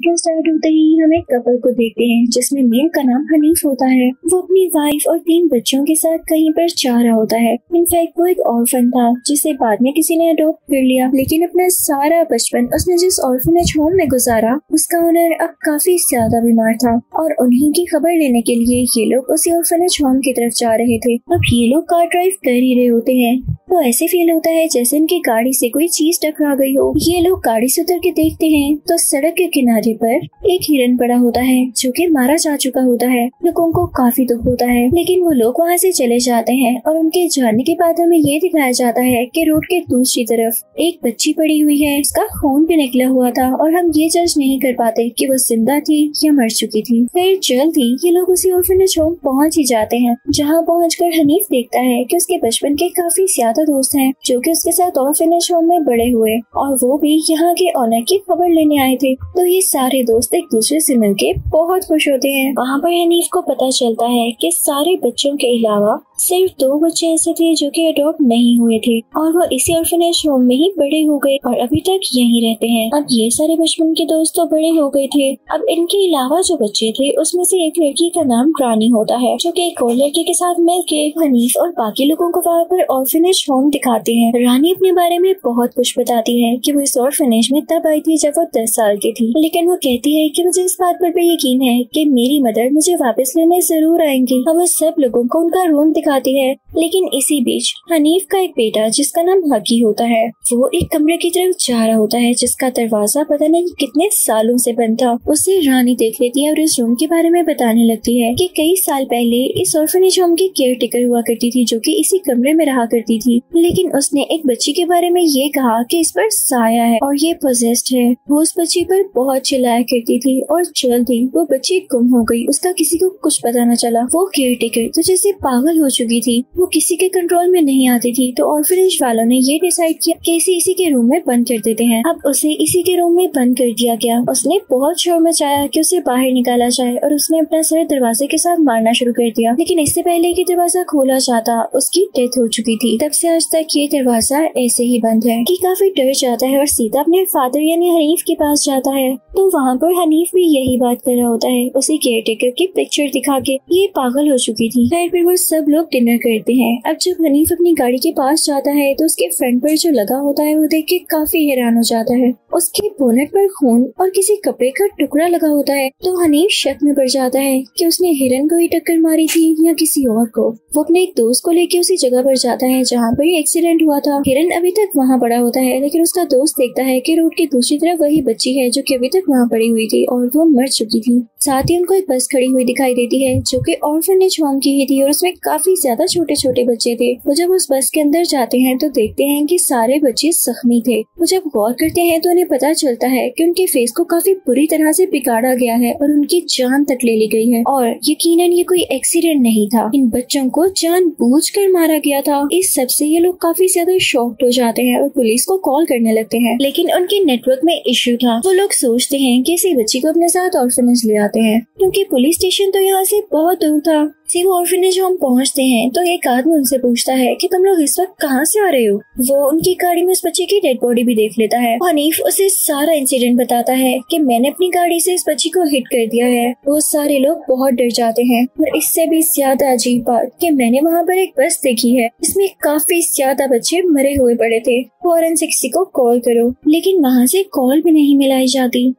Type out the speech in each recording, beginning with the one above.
का स्टार्ट होते ही हम एक कपल को देखते हैं जिसमें मेल का नाम हनीफ होता है। वो अपनी वाइफ और 3 बच्चों के साथ कहीं पर जा रहा होता है। इनफैक्ट वो एक ऑर्फन था जिसे बाद में किसी ने अडॉप्ट कर लिया, लेकिन अपना सारा बचपन उसने जिस ऑर्फनेज होम में गुजारा उसका ओनर अब काफी ज्यादा बीमार था और उन्हीं की खबर लेने के लिए ये लोग उसी ऑर्फनेज होम की तरफ जा रहे थे। अब ये लोग कार ड्राइव कर ही रहे होते हैं तो ऐसे फील होता है जैसे इनकी गाड़ी से कोई चीज टकरा गई हो। ये लोग गाड़ी से उतर के देखते हैं तो सड़क के किनारे पर एक हिरन पड़ा होता है जो कि मारा जा चुका होता है। लोगों को काफी दुख होता है, लेकिन वो लोग वहाँ से चले जाते हैं और उनके जाने के बाद हमें ये दिखाया जाता है कि रोड के दूसरी तरफ एक बच्ची पड़ी हुई है, उसका खून भी निकला हुआ था और हम ये जज नहीं कर पाते कि वो जिंदा थी या मर चुकी थी। फिर जल्दी ये लोग उसी ऑर्फनेज होम पहुँच ही जाते हैं, जहाँ पहुँचकर हनीफ देखता है कि उसके बचपन के काफी ज्यादा दोस्त हैं जो कि उसके साथ ऑर्फनेज होम में बड़े हुए और वो भी यहाँ के ऑनर की खबर लेने आए थे। तो ये सारे दोस्त एक दूसरे से मिलके बहुत खुश होते हैं। वहाँ पर हनीफ को पता चलता है कि सारे बच्चों के अलावा सिर्फ 2 बच्चे ऐसे थे जो कि अडॉप्ट नहीं हुए थे और वो इसी ऑर्फनेज होम में ही बड़े हो गए और अभी तक यहीं रहते हैं। अब ये सारे बचपन के दोस्त तो बड़े हो गए थे। अब इनके अलावा जो बच्चे थे उसमें से एक लड़की का नाम रानी होता है जो कि एक और लड़के के साथ मिलके हनीफ और बाकी लोगों को वहाँ पर ऑर्फनेज होम दिखाते हैं। रानी अपने बारे में बहुत कुछ बताती है कि वो इस ऑर्फनेज में तब आई थी जब वो 10 साल की थी, लेकिन वो कहती है कि मुझे इस बात पर भी यकीन है कि मेरी मदर मुझे वापस लेने जरूर आएंगी। अब वो सब लोगों को उनका रूम दिखाती है, लेकिन इसी बीच हनीफ का एक बेटा जिसका नाम हकी होता है वो एक कमरे की तरफ जा रहा होता है जिसका दरवाजा पता नहीं कितने सालों से बंद था। उसे रानी देख लेती है और इस रूम के बारे में बताने लगती है कि कई साल पहले इस ऑर्फनेज होम की केयर टेकर हुआ करती थी जो कि इसी कमरे में रहा करती थी, लेकिन उसने एक बच्ची के बारे में ये कहा कि इस पर साया है और ये पोजेस्ड है। वो उस बच्ची पर बहुत चिल्लाया करती थी और जल्दी वो बच्ची गुम हो गई। उसका किसी को कुछ पता न चला। वो केयर टेकर तो जैसे पागल हो चुकी थी, वो किसी के कंट्रोल में नहीं आती थी। तो ऑर्फनेज वालों ने ये डिसाइड किया कि इसी के रूम में बंद कर देते हैं। अब उसे इसी के रूम में बंद कर दिया गया। उसने बहुत शोर मचाया कि उसे बाहर निकाला जाए और उसने अपना सर दरवाजे के साथ मारना शुरू कर दिया, लेकिन इससे पहले कि दरवाजा खोला जाता उसकी डेथ हो चुकी थी। तब से आज तक ये दरवाजा ऐसे ही बंद है। कि काफी डर जाता है और सीधा अपने फादर यानी हनीफ के पास जाता है। तो वहाँ पर हनीफ भी यही बात कर रहा होता है, उसी केयर टेकर की पिक्चर दिखा के। ये पागल हो चुकी थी। फिर वो सब लोग डिनर करते हैं। अब जब हनीफ अपनी गाड़ी के पास जाता है तो उसके फ्रंट पर जो लगा होता है वो देख के काफी हैरान हो जाता है। उसके बोनेट पर खून और किसी कपड़े का टुकड़ा लगा होता है। तो हनीफ शक में पड़ जाता है कि उसने हिरन को ही टक्कर मारी थी या किसी और को। वो अपने एक दोस्त को लेके उसी जगह पर जाता है जहाँ पर एक्सीडेंट हुआ था। हिरन अभी तक वहाँ पड़ा होता है, लेकिन उसका दोस्त देखता है कि रोड की दूसरी तरफ वही बच्ची है जो कि अभी तक वहाँ पड़ी हुई थी और वो मर चुकी थी। साथ ही उनको एक बस खड़ी हुई दिखाई देती है जो कि ऑर्फनेज होम की ही थी और उसमें काफी ज्यादा छोटे छोटे बच्चे थे। वो जब उस बस के अंदर जाते हैं तो देखते हैं कि सारे बच्चे जख्मी थे। वो जब गौर करते हैं तो उन्हें पता चलता है कि उनके फेस को काफी बुरी तरह से बिगाड़ा गया है और उनकी जान तक ले ली गई है और यकीनन ये कोई एक्सीडेंट नहीं था। इन बच्चों को जानबूझकर मारा गया था। इस सब से ये लोग काफी ज्यादा शॉक्ड हो जाते हैं और पुलिस को कॉल करने लगते हैं, लेकिन उनके नेटवर्क में इश्यू था। वो लोग सोचते हैं कि इसी बच्ची को अपने साथ ऑर्फनेज ले आते हैं, क्योंकि पुलिस स्टेशन तो यहाँ से बहुत दूर था। वो ऑर्फनेज होम पहुँचते हैं तो एक आदमी उनसे पूछता है कि तुम लोग इस वक्त कहाँ से आ रहे हो। वो उनकी गाड़ी में उस बच्चे की डेड बॉडी भी देख लेता है। हनीफ उसे सारा इंसिडेंट बताता है कि मैंने अपनी गाड़ी से इस बच्ची को हिट कर दिया है। वो सारे लोग बहुत डर जाते हैं और इससे भी ज्यादा अजीब बात कि मैंने वहाँ पर एक बस देखी है, इसमें काफी ज्यादा बच्चे मरे हुए पड़े थे। फौरन से किसी को कॉल करो, लेकिन वहाँ से कॉल भी नहीं मिलाई जाती।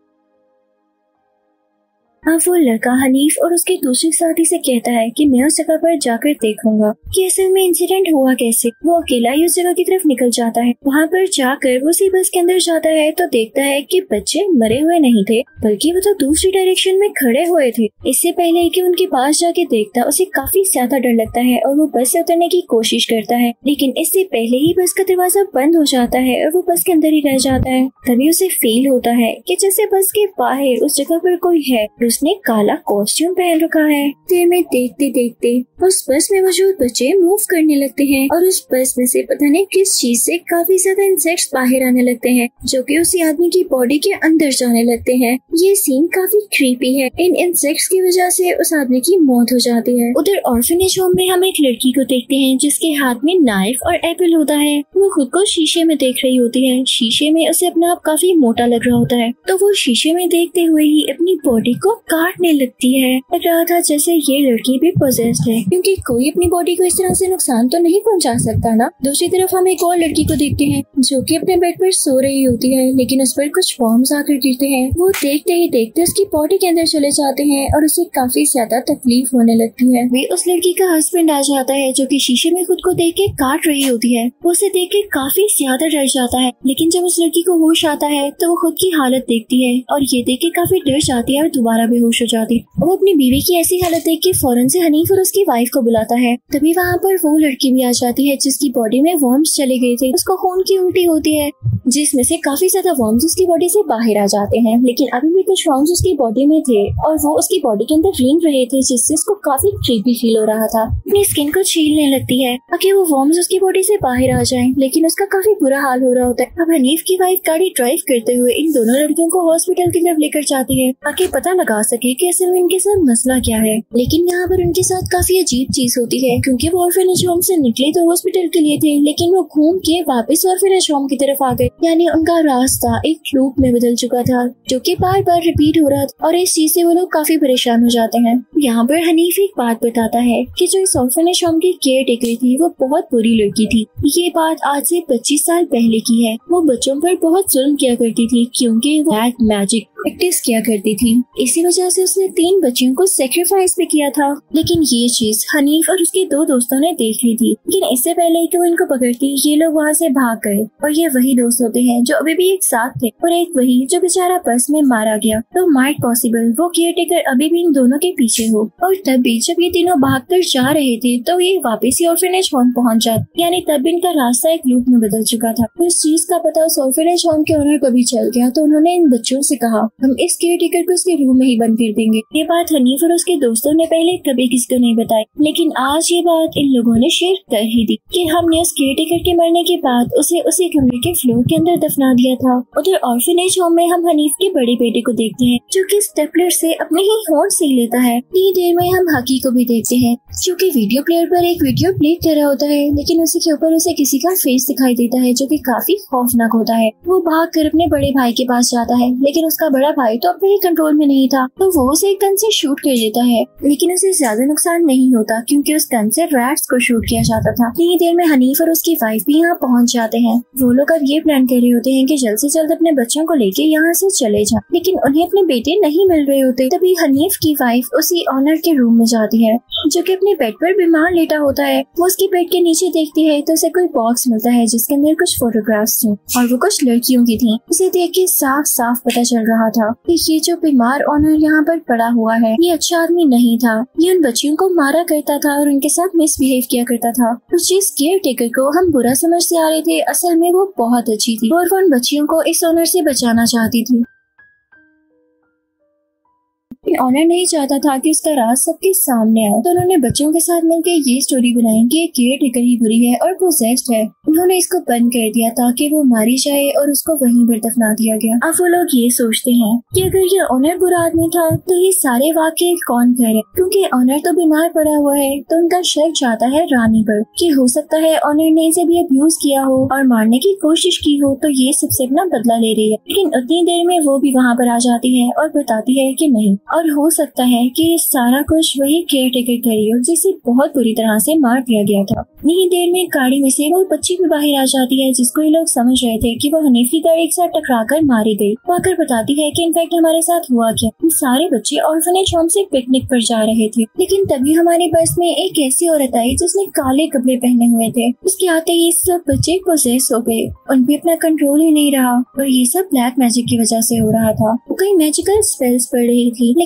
अब वो लड़का हनीफ और उसके दूसरे साथी से कहता है कि मैं उस जगह पर जाकर देखूंगा कि असल में इंसिडेंट हुआ कैसे। वो अकेला ही उस जगह की तरफ निकल जाता है। वहाँ पर जाकर वो उसी बस के अंदर जाता है तो देखता है कि बच्चे मरे हुए नहीं थे, बल्कि वो तो दूसरी डायरेक्शन में खड़े हुए थे। इससे पहले कि उनके पास जाके देखता, उसे काफी ज्यादा डर लगता है और वो बस से उतरने की कोशिश करता है, लेकिन इससे पहले ही बस का दरवाजा बंद हो जाता है और वो बस के अंदर ही रह जाता है। तभी उसे फील होता है कि जैसे बस के बाहर उस जगह पर कोई है। उसने काला कॉस्ट्यूम पहन रखा है। देर में देखते देखते उस बस में मौजूद बच्चे मूव करने लगते हैं और उस बस में से पता नहीं किस चीज से काफी ज्यादा इंसेक्ट्स बाहर आने लगते हैं, जो कि उसी आदमी की बॉडी के अंदर जाने लगते हैं। ये सीन काफी क्रीपी है। इन इंसेक्ट्स की वजह से उस आदमी की मौत हो जाती है। उधर ऑर्फनेज होम में हम एक लड़की को देखते हैं जिसके हाथ में नाइफ और एप्पल होता है। वो खुद को शीशे में देख रही होती है। शीशे में उसे अपना आप काफी मोटा लग रहा होता है, तो वो शीशे में देखते हुए ही अपनी बॉडी को काटने लगती है। लग रहा था जैसे ये लड़की भी पोजेस्ड है, क्योंकि कोई अपनी बॉडी को इस तरह से नुकसान तो नहीं पहुंचा सकता ना। दूसरी तरफ हम एक और लड़की को देखते हैं जो कि अपने बेड पर सो रही होती है, लेकिन उस पर कुछ वर्म्स आकर गिरते हैं। वो देखते ही देखते उसकी बॉडी के अंदर चले जाते हैं और उसे काफी ज्यादा तकलीफ होने लगती है। वे उस लड़की का हस्बैंड आ जाता है जो कि शीशे में खुद को देख के काट रही होती है। वो उसे देख के काफी ज्यादा डर जाता है, लेकिन जब उस लड़की को होश आता है तो वो खुद की हालत देखती है और ये देख के काफी डर जाती है और दोबारा बेहोश हो जाती है। वो अपनी बीवी की ऐसी हालत देख के फौरन से हनीफ और उसकी वाइफ को बुलाता है। तभी वहाँ पर वो लड़की भी आ जाती है जिसकी बॉडी में वर्म्स चले गए थे। उसको खून की उल्टी होती है, जिसमें से काफी ज्यादा वर्म्स उसकी बॉडी से बाहर आ जाते हैं, लेकिन अभी भी कुछ वर्म्स उसकी बॉडी में थे और वो उसकी बॉडी के अंदर रेंग रहे थे, जिससे उसको काफी क्रीपी फील हो रहा था। अपनी स्किन को छीलने लगती है ताकि वो वर्म्स उसकी बॉडी से बाहर आ जाएं, लेकिन उसका काफी बुरा हाल हो रहा होता है। अब हनीफ की वाइफ गाड़ी ड्राइव करते हुए इन दोनों लड़कियों को हॉस्पिटल की तरफ लेकर जाती है ताकि पता लगा सके कि असल में इनके साथ मसला क्या है। लेकिन यहाँ पर उनके साथ काफी अजीब चीज होती है, क्योंकि वो ऑर्फनेज होम से निकले तो हॉस्पिटल के लिए थे, लेकिन वो घूम के वापस ऑर्फनेज होम की तरफ आ गए। यानी उनका रास्ता एक लूप में बदल चुका था, जो कि बार बार रिपीट हो रहा था और इस चीज से वो लोग काफी परेशान हो जाते हैं। यहाँ पर हनीफ एक बात बताता है कि जो इस ऑर्फनेज होम की केयर टेकर थी वो बहुत बुरी लड़की थी। ये बात आज से 25 साल पहले की है। वो बच्चों पर बहुत जुल्म किया करती थी, क्योंकि वो ब्लैक मैजिक प्रैक्टिस किया करती थी। इसी वजह से उसने 3 बच्चियों को सेक्रीफाइस भी किया था। लेकिन ये चीज हनीफ और उसके 2 दोस्तों ने देख ली थी, लेकिन इससे पहले कि वो इनको पकड़ती ये लोग वहाँ से भाग गए। और ये वही दोस्त होते हैं जो अभी भी एक साथ थे, और एक वही जो बेचारा बस में मारा गया। तो माइट पॉसिबल वो केयर टेकर अभी भी इन दोनों के पीछे हो। और तब भी जब ये तीनों भागकर जा रहे थे तो ये वापस ही ऑर्फनेज होम पहुँच जाते, यानी तब इनका रास्ता एक लूप में बदल चुका था। तो इस चीज का पता उस ऑर्फनेज होम के ओनर को भी चल गया, तो उन्होंने इन बच्चों से कहा हम इस केयर टेकर को इसके रूम में ही बंद कर देंगे। ये बात हनीफ और उसके दोस्तों ने पहले कभी किसी को नहीं बताई, लेकिन आज ये बात इन लोगों ने शेयर कर ही दी कि हमने उस केयर टेकर के मरने के बाद उसे उसी कमरे के फ्लोर के अंदर दफना दिया था। उधर ऑर्फनेज होम में हम हनीफ के बड़े बेटे को देखते हैं जो कि स्टेपलर से अपने ही होंठ सी लेता है। इतनी देर में हम हकी को भी देखते हैं जो कि वीडियो प्लेयर पर एक वीडियो प्ले कर रहा होता है, लेकिन उसी के ऊपर उसे किसी का फेस दिखाई देता है जो कि काफी खौफनाक होता है। वो भाग कर अपने बड़े भाई के पास जाता है, लेकिन उसका बड़ा भाई तो अपने ही कंट्रोल में नहीं था, तो वो उसे एक गन से शूट कर देता है, लेकिन उसे ज्यादा नुकसान नहीं होता क्योंकि उस गन से रैट्स को शूट किया जाता था। इतनी देर में हनीफ और उसकी वाइफ भी यहाँ पहुँच जाते हैं। वो लोग अब ये प्लान कर रहे होते हैं कि जल्द से जल्द अपने बच्चों को लेके यहाँ से चले जाएं, लेकिन उन्हें अपने बेटे नहीं मिल रहे होते। तभी हनीफ की वाइफ उसी ऑनर के रूम में जाती है जो कि अपने बेड पर बीमार लेटा होता है। वो उसकी बेड के नीचे देखती है तो उसे कोई बॉक्स मिलता है जिसके अंदर कुछ फोटोग्राफ्स थे और वो कुछ लड़कियों की थी। उसे देख के साफ साफ पता चल रहा था कि ये जो बीमार ऑनर यहाँ पर पड़ा हुआ है ये अच्छा आदमी नहीं था। ये उन बच्चियों को मारा करता था और उनके साथ मिसबिहेव किया करता था। उस जिस केयर टेकर को हम बुरा समझते आ रहे थे असल में वो बहुत अच्छी थी और वो उन बच्चियों को इस ऑनर से बचाना चाहती थी। ऑनर नहीं चाहता था कि उसका राज सबके सामने आए, तो उन्होंने बच्चों के साथ मिलकर ये स्टोरी बनाई कि केयर टेकर ही बुरी है और पोजेस्ड है। उन्होंने इसको बंद कर दिया ताकि वो मारी जाए और उसको वहीं पर दफना दिया गया। अब वो लोग ये सोचते हैं कि अगर ये ऑनर बुरा आदमी था तो ये सारे वाकये कौन करे, क्योंकि ऑनर तो बीमार पड़ा हुआ है। तो उनका शक जाता है रानी पर कि हो सकता है ऑनर ने इसे भी अब्यूज किया हो और मारने की कोशिश की हो, तो ये सबसे अपना बदला ले रही है। लेकिन उतनी देर में वो भी वहाँ पर आ जाती है और बताती है कि नहीं, और हो सकता है कि ये सारा कुछ वही केयर टेकर करी हो जिसे बहुत बुरी तरह से मार दिया गया था। नहीं देर में गाड़ी में से वो बच्ची भी बाहर आ जाती है जिसको ये लोग समझ रहे थे कि वो हनीफ की गाड़ी के साथ टकराकर मारी गई। वो आकर बताती है कि इनफैक्ट हमारे साथ हुआ क्या, हम सारे बच्चे ऑर्फनेज होम से पिकनिक पर जा रहे थे, लेकिन तभी हमारी बस में एक ऐसी औरत आई जिसने काले कपड़े पहने हुए थे। उसके आते ही सब बच्चे पोजेस हो गए, उन पे अपना कंट्रोल ही नहीं रहा और ये सब ब्लैक मैजिक की वजह से हो रहा था। वो कई मैजिकल स्पेल्स पढ़ रही थी, लेकिन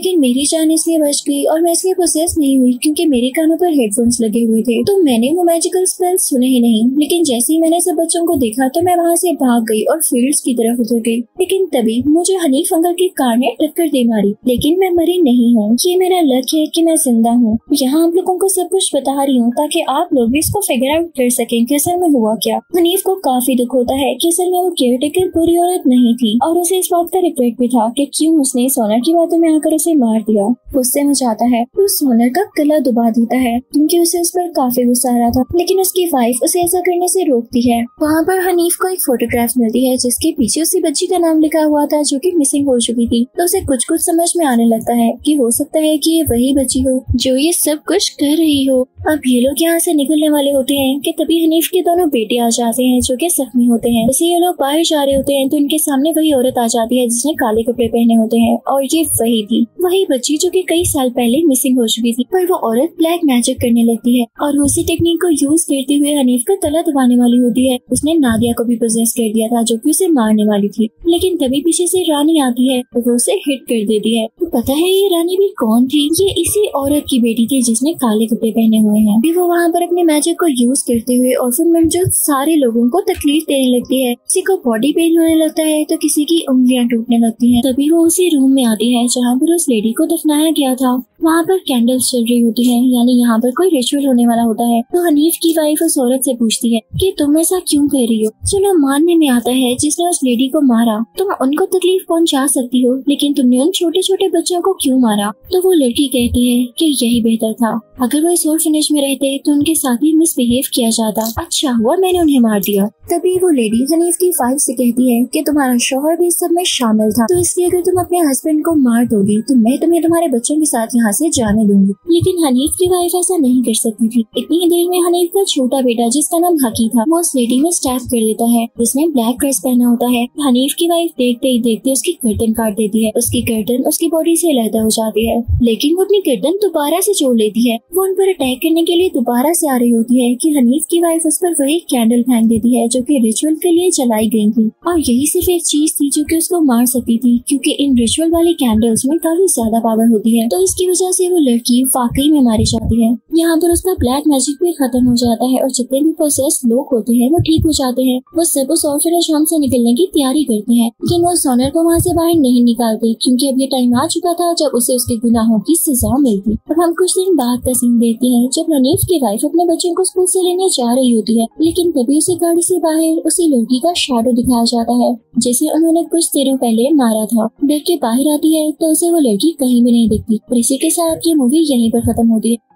लेकिन मेरी जान इसलिए बच गई और मैं इसलिए पोसेस नहीं हुई क्योंकि मेरे कानों पर हेडफोन्स लगे हुए थे, तो मैंने वो मैजिकल स्पेल सुने ही नहीं। लेकिन जैसे ही मैंने सब बच्चों को देखा तो मैं वहाँ से भाग गई और फील्ड्स की तरफ उतर गई। लेकिन तभी मुझे हनीफ अंकल की कार ने टक्कर दे मारी, लेकिन मैं मरी नहीं हूँ। ये मेरा लक है कि मैं जिंदा हूँ। यहाँ आप लोगों को सब कुछ बता रही हूँ ताकि आप लोग भी इसको फिगर आउट कर सकें कि असल में हुआ क्या। हनीफ को काफी दुख होता है कि असल में वो केयरटेकर बुरी औरत नहीं थी और उसे इस बात का रिग्रेट भी था कि क्यों उसने सोनर की बातों में आकर उसे मार दिया। गुस्से में जाता है तो सोनर का गला दबा देता है क्योंकि उसे उस पर काफी गुस्सा आ रहा था, लेकिन उसकी वाइफ उसे ऐसा करने से रोकती है। वहाँ पर हनीफ को एक फोटोग्राफ मिलती है जिसके पीछे उसी बच्ची का नाम लिखा हुआ था जो कि मिसिंग हो चुकी थी। तो उसे कुछ कुछ समझ में आने लगता है कि हो सकता है कि ये वही बच्ची हो जो ये सब कुछ कर रही हो। अब ये लोग यहाँ से निकलने वाले होते हैं कि तभी हनीफ के दोनों बेटे आ जाते हैं जो कि जख्मी होते हैं। जैसे ये लोग बाहर जा रहे होते हैं तो उनके सामने वही औरत आ जाती है जिसने काले कपड़े पहने होते हैं और ये वही थी, वही बच्ची जो कि कई साल पहले मिसिंग हो चुकी थी। पर वो औरत ब्लैक मैजिक करने लगती है और उसी टेक्निक को यूज करते हुए हनीफ का गला दबाने वाली होती है। उसने नादिया को भी पोजेस कर दिया था जो कि उसे मारने वाली थी, लेकिन तभी पीछे से रानी आती है और वो उसे हिट कर देती है। तो पता है ये रानी भी कौन थी? ये इसी औरत की बेटी थी जिसने काले कपड़े पहने हुए हैं। भी वो वहाँ पर अपने मैजिक को यूज करते हुए और फिर मौजूद सारे लोगों को तकलीफ देने लगती है। किसी को बॉडी पेन होने लगता है तो किसी की उंगलियां टूटने लगती हैं। तभी वो उसी रूम में आती है जहाँ पर उस लेडी को दफनाया गया था। वहाँ पर कैंडल्स चल रही होती हैं, यानी यहाँ पर कोई रिचुअल होने वाला होता है। तो हनीफ की वाइफ उस औरत से पूछती है कि तुम ऐसा क्यों कर रही हो? चलो मानने में आता है जिसने उस लेडी को मारा तुम उनको तकलीफ पहुँचा सकती हो, लेकिन तुमने उन छोटे छोटे बच्चों को क्यों मारा? तो वो लड़की कहती है कि यही बेहतर था, अगर वो इस ऑर्फनेज में रहते तो उनके साथ भी मिसबिहेव किया जाता। अच्छा हुआ मैंने उन्हें मार दिया। तभी वो लेडी हनीफ की वाइफ से कहती है कि तुम्हारा शौहर भी इस सब में शामिल था, तो इसलिए अगर तुम अपने हस्बैंड को मार दोगी तो मैं तुम्हें तुम्हारे बच्चों के साथ यहाँ से जाने दूंगी। लेकिन हनीफ की वाइफ ऐसा नहीं कर सकती थी। इतनी ही देर में हनीफ का छोटा बेटा जिसका नाम हकी था वो उस लेडी में स्टैब कर देता है जिसने ब्लैक ड्रेस पहना होता है। हनीफ की वाइफ देखते ही देखते उसकी गर्दन काट देती है। उसकी गर्दन उसकी बॉडी से अलग हो जाती है, लेकिन वो अपनी गर्दन दोबारा से जोड़ लेती है। वो उन पर अटैक करने के लिए दोबारा से आ रही होती है कि हनीफ की वाइफ उस पर वही कैंडल फेंक देती है जो कि रिचुअल के लिए जलाई गई थी, और यही सिर्फ एक चीज थी जो कि उसको मार सकती थी क्योंकि इन रिचुअल वाली कैंडल्स में काफी ज्यादा पावर होती है। तो इसकी वजह से वो लड़की वाकई में मारी जाती है। यहाँ पर उसका ब्लैक मैजिक भी खत्म हो जाता है और जितने भी पोसेस लोग होते हैं वो ठीक हो जाते हैं। वो सब उस ऑर्फनेज होम से निकलने की तैयारी करते हैं, लेकिन वो सोनर को वहाँ से बाहर नहीं निकालते क्योंकि अब ये टाइम आ चुका था जब उसे उसके गुनाहों की सजा मिलती। अब हम कुछ दिन बाद का सीन देखते हैं जब हनीफ की वाइफ अपने बच्चों को स्कूल से लेने जा रही होती है, लेकिन तभी उसे गाड़ी से बाहर उसी लड़की का शैडो दिखाया जाता है जिसे उन्होंने कुछ देरों पहले मारा था। डर के बाहर आती है तो उसे वो लड़की कहीं भी नहीं दिखती और इसी के साथ ये मूवी यहीं पर खत्म होती है।